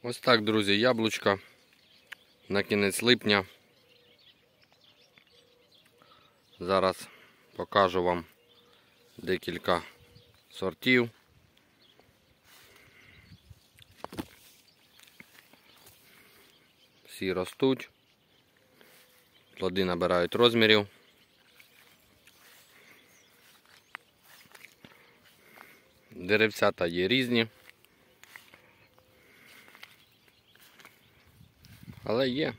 Ось так, друзі, яблучка на кінець липня. Зараз покажу вам декілька сортів. Всі ростуть, плоди набирають розмірів. Деревцята є різні, але є.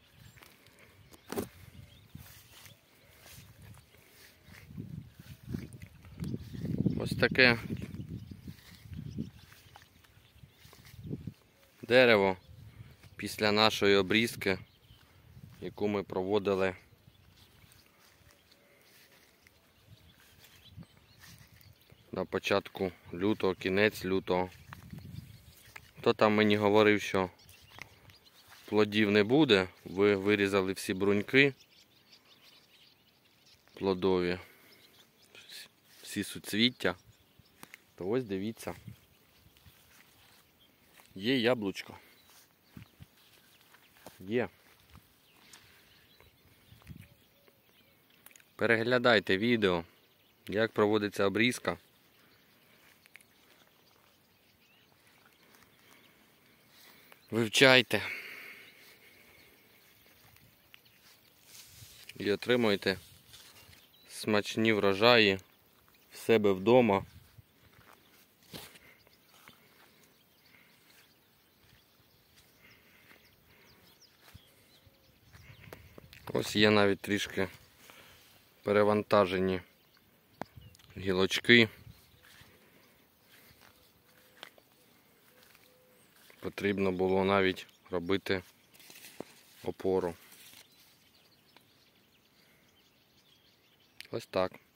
Ось таке дерево після нашої обрізки, яку ми проводили на початку лютого, кінець лютого. Хто там мені говорив, що плодів не буде, ви вирізали всі бруньки плодові, всі суцвіття, то ось дивіться, є яблучко. Є. Переглядайте відео, як проводиться обрізка. Вивчайте і отримуйте смачні врожаї в себе вдома. Ось є навіть трішки перевантажені гілочки. Потрібно було навіть робити опору. Ось так.